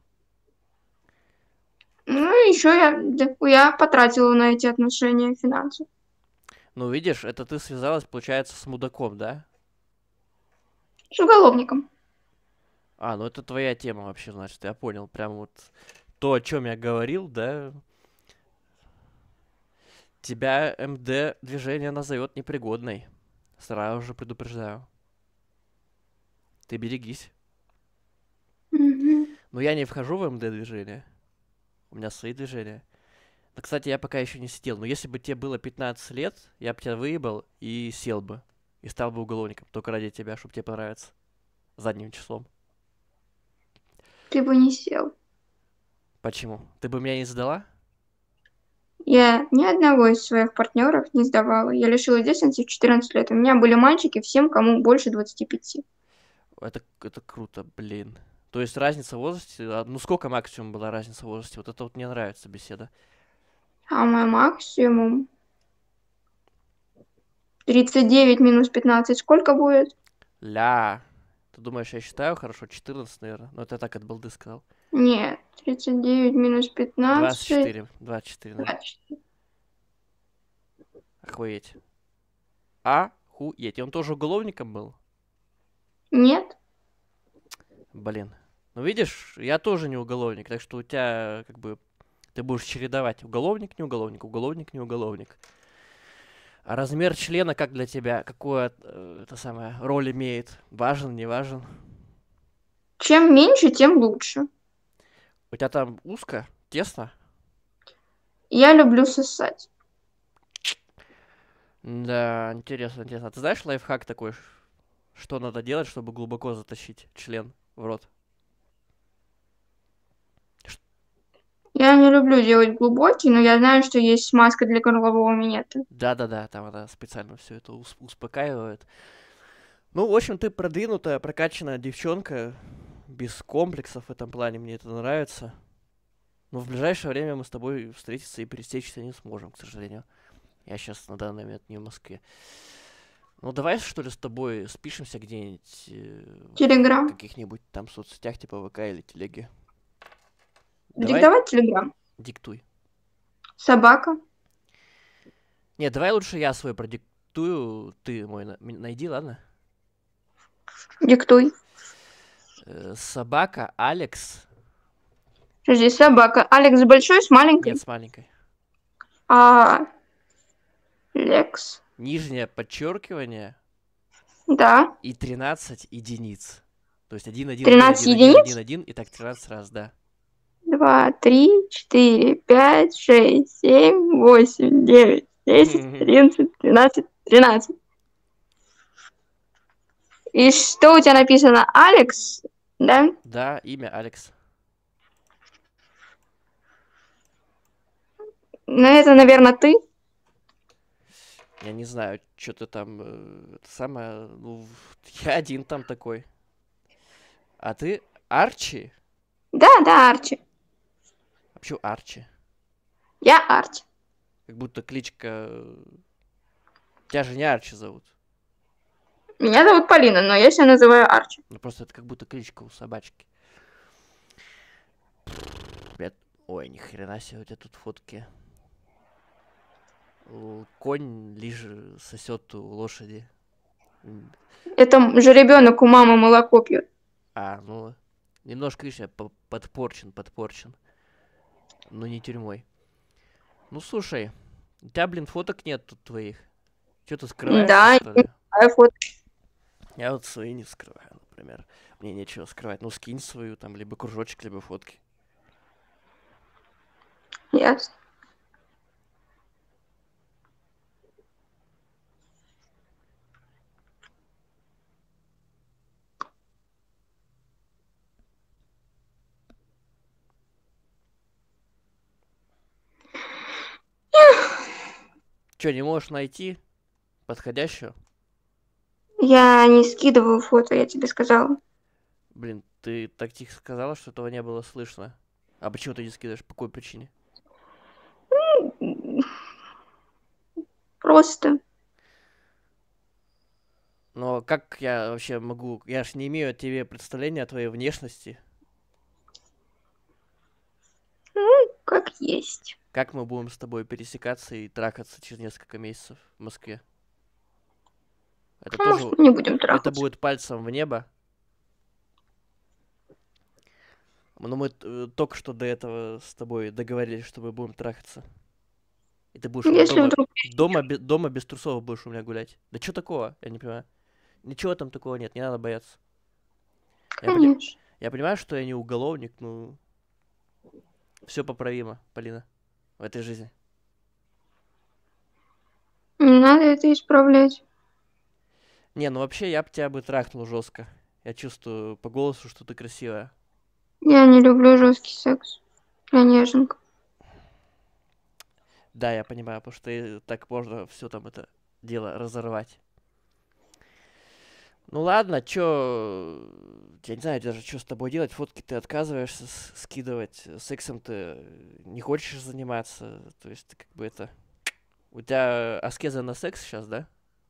Ну и еще я, да, я потратила на эти отношения финансы. Ну, видишь, это ты связалась, получается, с мудаком, да? С уголовником. А, ну это твоя тема вообще, значит, я понял. Прям вот то, о чем я говорил, да? Тебя МД движение назовет непригодной. Сразу же предупреждаю. Ты берегись. Мгм. Но я не вхожу в МД движение. У меня свои движения. Но, кстати, я пока еще не сидел. Но если бы тебе было пятнадцать лет, я бы тебя выебал и сел бы. И стал бы уголовником. Только ради тебя, чтобы тебе понравиться. Задним числом. Ты бы не сел. Почему? Ты бы меня не сдала? Я ни одного из своих партнеров не сдавала. Я лишилась девственности в четырнадцать лет. У меня были мальчики всем, кому больше двадцати пяти. Это, это круто, блин. То есть разница в возрасте... а, Ну, сколько максимум была разница в возрасте? Вот это вот мне нравится беседа. А мой максимум тридцать девять минус пятнадцать сколько будет? Ля. Ты думаешь, я считаю хорошо? четырнадцать, наверное. Ну, это я так от балды сказал. Нет, тридцать девять минус двадцать пятнадцать. четыре. двадцать четыре, наверное. двадцать четыре. Охуеть. Охуеть. И он тоже уголовником был? Нет. Блин. Ну, видишь, я тоже не уголовник, так что у тебя, как бы, ты будешь чередовать уголовник, не уголовник, уголовник, не уголовник. А размер члена как для тебя? Какую э, это самое, роль имеет? Важен, не важен? Чем меньше, тем лучше. У тебя там узко? Тесно? Я люблю сосать. Да, интересно, интересно. А ты знаешь лайфхак такой, ш- что надо делать, чтобы глубоко затащить член в рот? Я не люблю делать глубокий, но я знаю, что есть смазка для горлового минета. Да-да-да, там она специально все это ус- успокаивает. Ну, в общем, ты продвинутая, прокачанная девчонка, без комплексов в этом плане, мне это нравится. Но в ближайшее время мы с тобой встретиться и пересечься не сможем, к сожалению. Я сейчас на данный момент не в Москве. Ну, давай, что ли, с тобой спишемся где-нибудь э, в Телеграм. каких-нибудь там соцсетях, типа ВК или Телеги. Давай, Диктовать телеграм. диктуй. Собака. Нет, давай лучше я свой продиктую, ты мой на- м- найди, ладно? Диктуй. Э, собака Алекс. Подожди, собака. Алекс большой с маленькой? Нет, с маленькой. А, Лекс. Нижнее подчеркивание Да. и тринадцать единиц. То есть один, один, тринадцать один, один, единиц? один, один, и так тринадцать раз, да. Два, три, четыре, пять, шесть, семь, восемь, девять, десять, одиннадцать, двенадцать, тринадцать. И что у тебя написано? Алекс? Да? Да, имя Алекс. Ну, это, наверное, ты? Я не знаю, что ты там, э, это самое, ну, я один там такой. А ты Арчи? Да, да, Арчи. А почему Арчи? Я Арчи. Как будто кличка... э, Тебя же не Арчи зовут. Меня зовут Полина, но я себя называю Арчи. Ну, просто это как будто кличка у собачки. Ребят, ой, ни хрена себе, у тебя тут фотки. Л- Конь лишь сосет у лошади. М, Это жеребенок у мамы молоко пьет. А, ну, немножко, видишь, я по- подпорчен, подпорчен. Но не тюрьмой. Ну, слушай, у тебя, блин, фоток нет тут твоих. Че ты скрываешься, Да, что ли? я фото. Я вот свои не скрываю, например. Мне нечего скрывать. Ну, скинь свою, там, либо кружочек, либо фотки. Ясно. Че, не можешь найти подходящую? Я не скидываю фото, я тебе сказала. Блин, ты так тихо сказала, что этого не было слышно. А почему ты не скидываешь? По какой причине? Просто. Но как я вообще могу... Я ж не имею о тебе представления о твоей внешности. Как есть. Как мы будем с тобой пересекаться и трахаться через несколько месяцев в Москве? Это А тоже... может, не будем Это трахаться. будет пальцем в небо. Но мы э, только что до этого с тобой договорились, что мы будем трахаться. И ты будешь у меня Если дома, вдруг... дома, бе- дома без трусов будешь у меня гулять. Да что такого? Я не понимаю. Ничего там такого нет, не надо бояться. Я, пони- Конечно. я понимаю, что я не уголовник, но все поправимо, Полина, в этой жизни. Не надо это исправлять. Не, ну вообще я бы тебя бы трахнул жестко. Я чувствую по голосу, что ты красивая. Я не люблю жесткий секс. Я неженка. Да, я понимаю, потому что э, так можно все там это дело разорвать. Ну ладно, чё... Я не знаю даже, что с тобой делать. Фотки ты отказываешься с- скидывать. Сексом ты не хочешь заниматься. То есть ты как бы это... У тебя аскеза на секс сейчас, да?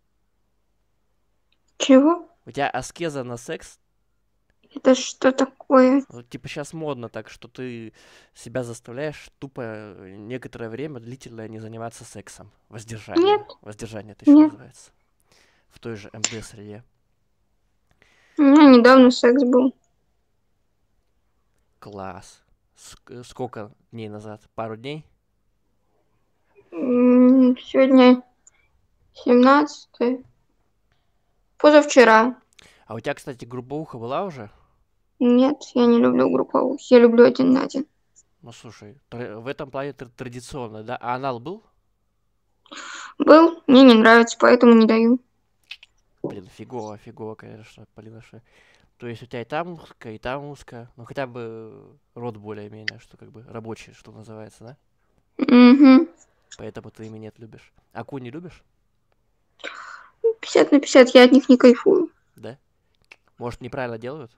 Чего? У тебя аскеза на секс? Это что такое? Вот, типа сейчас модно так, что ты себя заставляешь тупо э, некоторое время длительное не заниматься сексом. Воздержание. Нет. Воздержание это еще Нет. называется. В той же МД-среде. У меня недавно секс был. Класс. Ск- э, сколько дней назад? Пару дней? М, Сегодня семнадцатое. Позавчера. А у тебя, кстати, групповуха была уже? Нет, я не люблю групповых. Я люблю один на один. Ну слушай, тр- в этом плане тр- традиционно, да? А анал был? Был, мне не нравится, поэтому не даю. Блин, фигово, фигово, конечно, Полина. Что- То есть у тебя и там узко, и там узко. Ну хотя бы рот более-менее, что как бы рабочий, что называется, да? Угу. Поэтому ты ими нет любишь. Аку не любишь? пятьдесят на пятьдесят, я от них не кайфую. Да? Может, неправильно делают?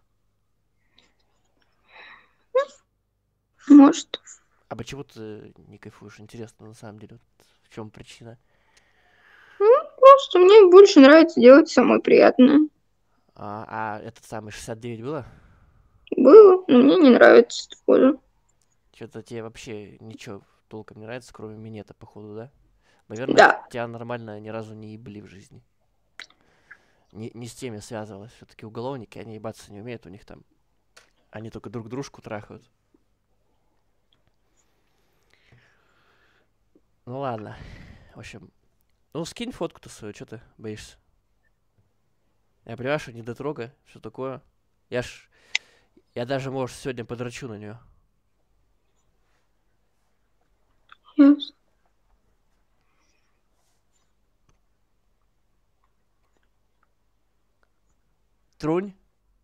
Может. А почему ты не кайфуешь? Интересно, на самом деле, вот в чем причина? Просто мне больше нравится делать самое приятное. А, а этот самый шестьдесят девять было? Было, но мне не нравится тоже. Что-то тебе вообще ничего толком не нравится, кроме минета, походу, да? Наверное, Да. тебя нормально ни разу не ебли в жизни. Не, не с теми связывалась. Все-таки уголовники, они ебаться не умеют, у них там... Они только друг дружку трахают. Ну ладно. В общем, ну скинь фотку-то свою, что ты боишься? Я понимаю, что не дотрога, что такое. Я ж... Я даже, может, сегодня подрачу на нее. Ясно. Трунь.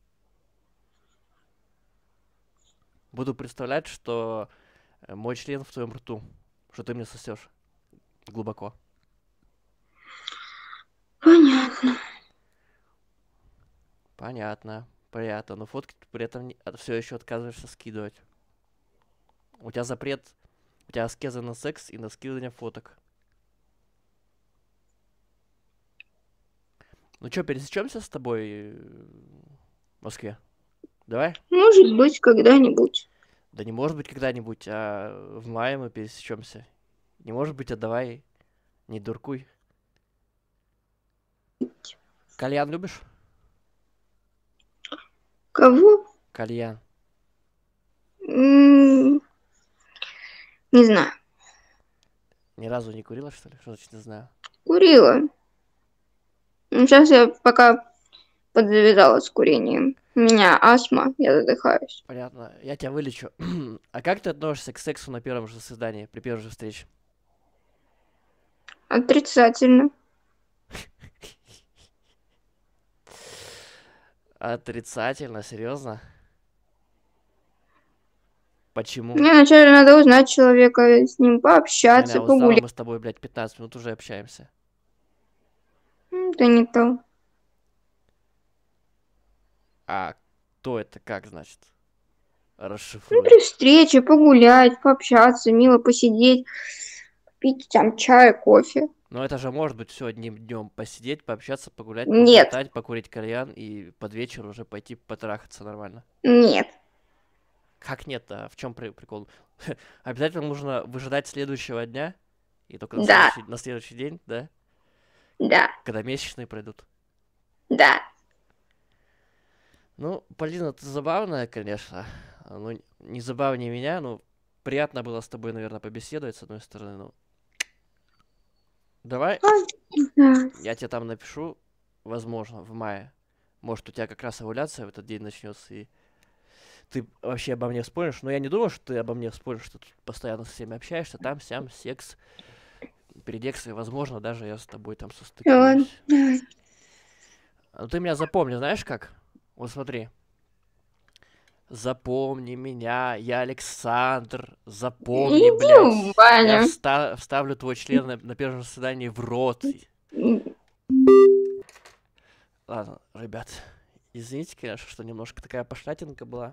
Буду представлять, что э, мой член в твоем рту. Что ты мне сосешь. Глубоко. Понятно. Понятно. Приятно. Но фотки ты при этом все еще отказываешься скидывать. У тебя запрет. У тебя аскеза на секс и на скидывание фоток. Ну что, пересечемся с тобой э, в Москве? Давай? Может быть, когда-нибудь. Да не может быть когда-нибудь, а в мае мы пересечемся. Не может быть, а давай. Не дуркуй. Кальян любишь? Кого? Кальян. М, Не знаю. Ни разу не курила, что ли? Что значит не знаю? Курила. Сейчас я пока подзавязала с курением. У меня астма, я задыхаюсь. Понятно. Я тебя вылечу. А как ты относишься к сексу на первом же свидании, при первой же встрече? Отрицательно. Отрицательно, серьезно? Почему? Мне вначале надо узнать человека, с ним Таня, пообщаться, устала, погулять. мы с тобой, блядь, пятнадцать минут уже общаемся. М, Это не то. А кто это как, значит? Ну, Расшифруй. при встрече погулять, пообщаться, мило посидеть, пить там чай, кофе. Но это же может быть все одним днем. Посидеть, пообщаться, погулять, Нет. поболтать, покурить кальян и под вечер уже пойти потрахаться нормально. Нет. Как нет? А в чем прикол? Обязательно нужно выжидать следующего дня? И только на Да. следующий, на следующий день, да? Да. Когда месячные пройдут. Да. Ну, Полина, ты забавная, конечно. Ну, не забавнее меня, но приятно было с тобой, наверное, побеседовать, с одной стороны. Ну, давай, Да. я тебе там напишу, возможно, в мае. Может, у тебя как раз овуляция в этот день начнется, и ты вообще обо мне вспомнишь. Но я не думаю, что ты обо мне вспомнишь, что ты постоянно со всеми общаешься. Там, сям, секс, передекс, и, возможно, даже я с тобой там Ладно. состыкуюсь. Давай. Ну, ты меня запомни, знаешь как? Вот смотри. Запомни меня, я Александр. Запомни, Иди блядь. в баню. Я вста- вставлю твой член на, на первом свидании в рот. М, Ладно, ребят, извините, конечно, что немножко такая пошлятинка была.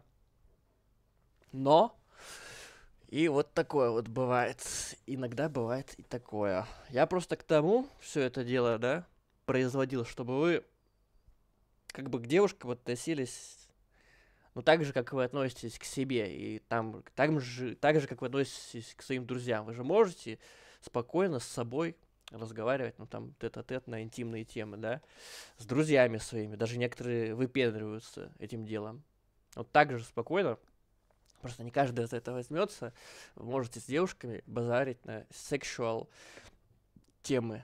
Но и вот такое вот бывает. Иногда бывает и такое. Я просто к тому все это дело, да, производил, чтобы вы как бы к девушкам относились, ну, так же, как вы относитесь к себе, и там, так же, так же, как вы относитесь к своим друзьям. Вы же можете спокойно с собой разговаривать, ну, там, тет-а-тет на интимные темы, да, с друзьями своими. Даже некоторые выпендриваются этим делом. Вот так же спокойно, просто не каждый за это возьмется. Вы можете с девушками базарить на сексуал темы.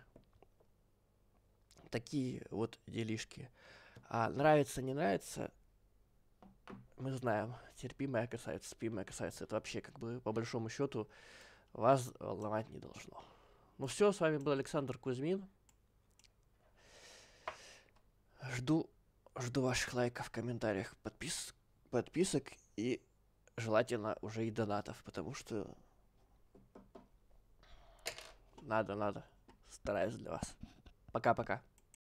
Такие вот делишки. А нравится, не нравится, мы знаем, терпимая красавица, спимая красавица, это вообще, как бы, по большому счету, вас волновать не должно. Ну все, с вами был Александр Кузьмин. Жду, жду ваших лайков, комментариев, подпис, подписок и желательно уже и донатов, потому что надо, надо, стараюсь для вас. Пока-пока.